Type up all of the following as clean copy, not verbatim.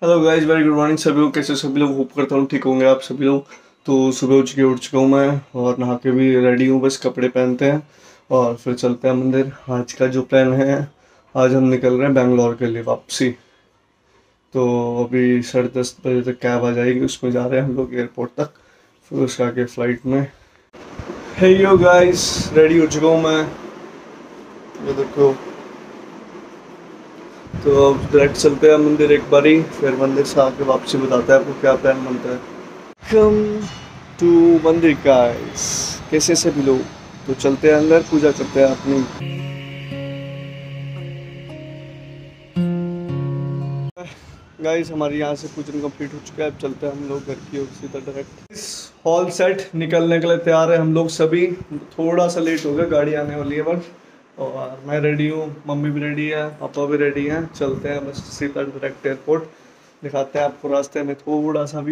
Hello guys, very good morning सभी लोग। कैसे सभी लोग? होप करता हूँ ठीक होंगे आप सभी लोग। तो सुबह उठ चुका हूँ मैं और नहा के भी रेडी हूँ, बस कपड़े पहनते हैं और फिर चलते हैं मंदिर। आज का जो प्लान है, आज हम निकल रहे हैं बैंगलोर के लिए वापसी। तो अभी 10:30 बजे तक कैब आ जाएगी, उसमें जा रहे हैं हम लोग एयरपोर्ट तक, फिर उसके आगे फ्लाइट में। हे यो गाइस, रेडी हो चुका हूँ मैं, ये देखो। तो अब डायरेक्ट चलते हैं मंदिर एक बारी, फिर मंदिर से आके वापसी बताते हैं आपको क्या प्लान बनता है। कम टू मंदिर गाइस, कैसे से भी लोग। तो चलते हैं अंदर, पूजा करते हैं अपनी। गाइस हमारे यहाँ से पूजन कंप्लीट हो चुका है, अब चलते हैं हम लोग घर की ओर सीधा डायरेक्ट। इस हॉल सेट निकलने के लिए तैयार है हम लोग सभी। थोड़ा सा लेट हो गया, गाड़ी आने वाली है बस। और मैं रेडी हूँ, मम्मी भी रेडी है, पापा भी रेडी हैं। चलते हैं बस सीधा डायरेक्ट एयरपोर्ट। दिखाते हैं आपको रास्ते में थोड़ा सा भी।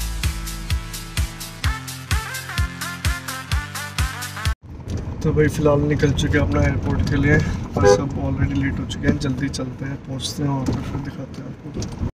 तो भाई फिलहाल निकल चुके हैं अपना एयरपोर्ट के लिए, बस अब ऑलरेडी लेट हो चुके हैं। जल्दी चलते हैं, पहुँचते हैं और फिर दिखाते हैं आपको।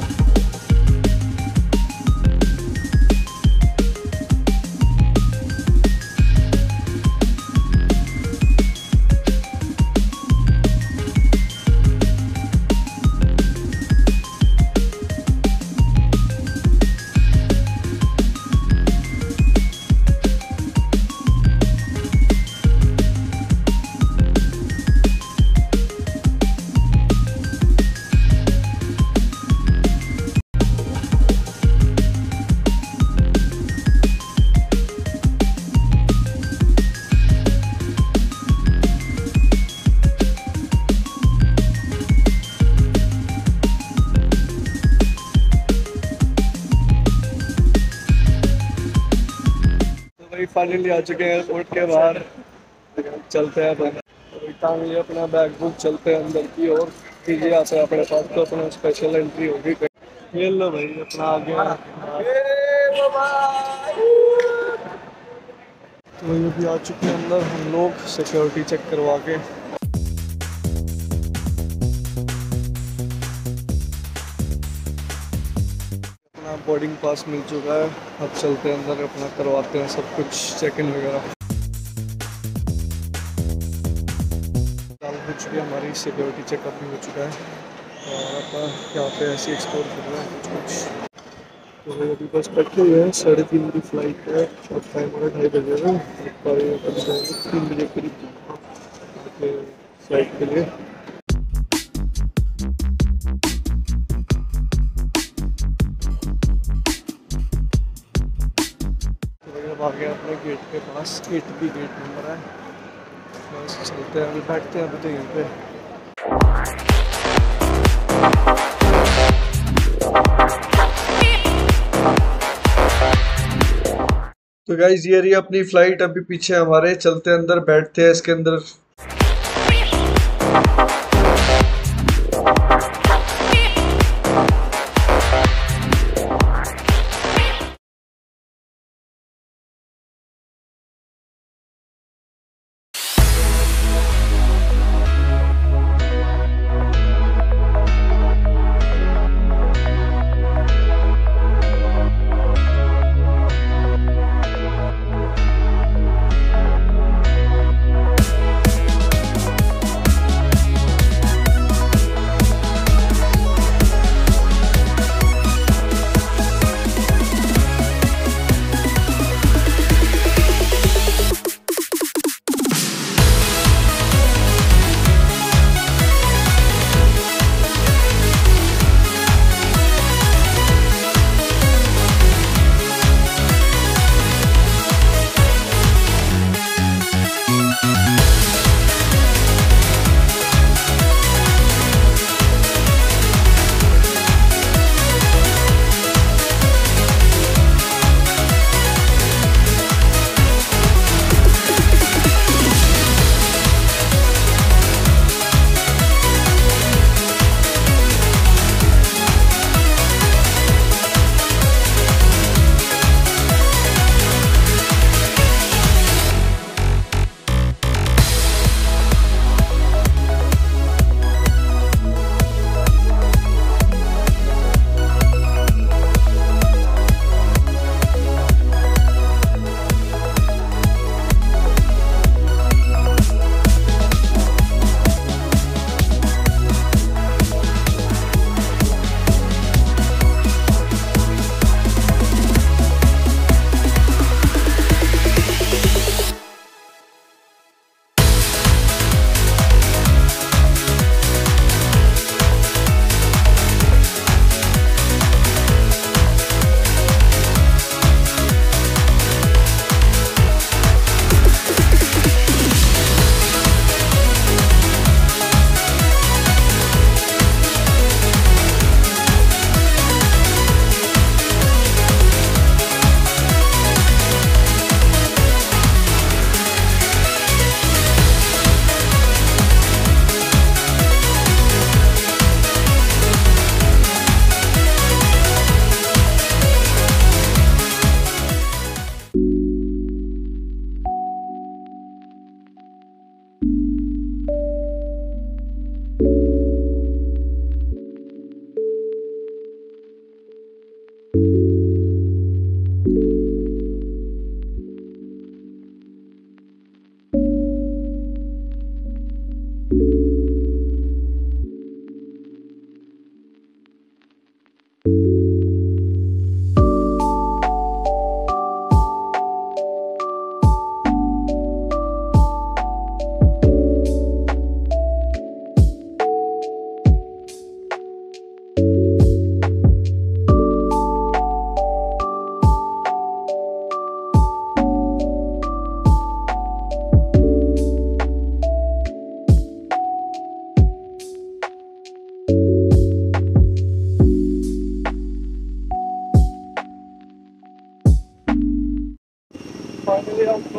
फाइनली आ चुके हैं एयरपोर्ट के बाहर, चलते हैं अपना। टांग लिया अपना बैग बुक, चलते हैं अंदर की और कीजिए यहाँ से अपने पास तो अपना स्पेशल एंट्री होगी। ये लो भाई अपना आ गया। तो ये भी आ चुके हैं अंदर हम लोग, सिक्योरिटी चेक करवा के। अपना बोर्डिंग पास मिल चुका है, अब चलते हैं अंदर, अपना करवाते हैं सब कुछ चेक इन वगैरह। हो चुकी है हमारी सिक्योरिटी चेकअप भी हो चुका है और अपन यहाँ पे ऐसे एक्सप्लोर कर रहे हैं कुछ। तो अभी बस बैठे हुए हैं, 3:30 की फ्लाइट है और टाइम हो रहा है 2:30 बजे में। 3 बजे करीब फ्लाइट के लिए। तो आ गया अपने गेट के पास, 8B गेट नंबर है। बस चलते हैं, अभी बैठते हैं अभी तो यहीं पे। तो गाइज ये रही अपनी फ्लाइट, अभी पीछे हमारे। चलते हैं अंदर, बैठते हैं इसके अंदर।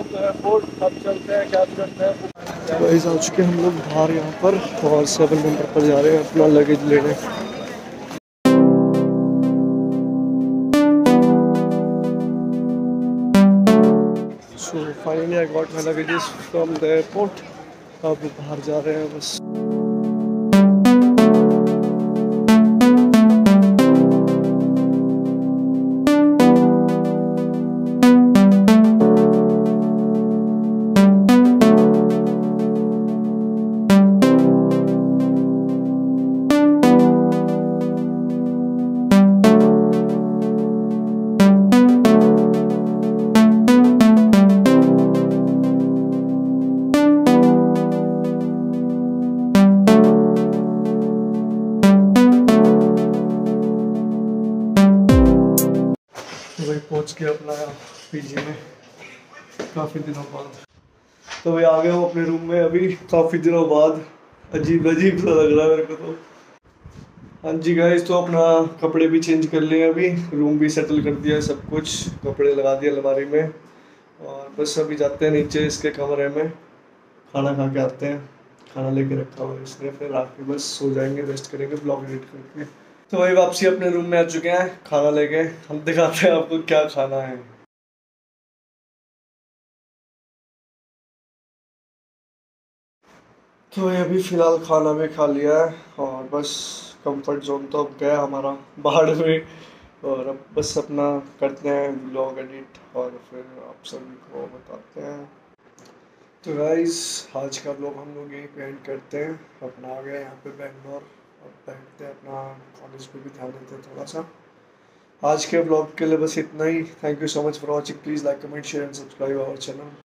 एयरपोर्ट अब चलते हैं, क्या करते हैं। गाइस आ चुके हैं हम लोग बाहर यहाँ पर और 7 नंबर पर जा रहे हैं अपना लगेज लेने। So finally I got my luggages from the airport. अब बाहर जा रहे हैं बस। वही पहुंच के अपना पीजी में काफ़ी दिनों बाद। तो वही आ गया हूँ अपने रूम में अभी काफ़ी दिनों बाद। अजीब अजीब सा लग रहा है मेरे को तो। हाँ जी गाइस, तो अपना कपड़े भी चेंज कर लिए, अभी रूम भी सेटल कर दिया, सब कुछ कपड़े लगा दिए अलमारी में और बस अभी जाते हैं नीचे इसके कमरे में, खाना खा के आते हैं। खाना लेके रखा हुआ है इसने, फिर आके बस सो जाएंगे, रेस्ट करेंगे ब्लॉग एडिट करके। तो वही वापसी अपने रूम में आ चुके हैं खाना लेके। हम दिखाते हैं आपको क्या खाना है। तो ये अभी फ़िलहाल खाना भी खा लिया है और बस कंफर्ट जोन तो अब गया हमारा बाहर में, और अब बस अपना करते हैं ब्लॉग एडिट और फिर आप सभी को बताते हैं। तो गाइस आज का ब्लॉग हम लोग यहीं पे एंड करते हैं। अपना आ गया यहाँ पे बैंगलोर, अब बैठते हैं अपना कॉलेज पे भी ध्यान देते हैं थोड़ा सा। आज के ब्लॉग के लिए बस इतना ही। Thank you so much for watching. Please like comment share and subscribe our channel.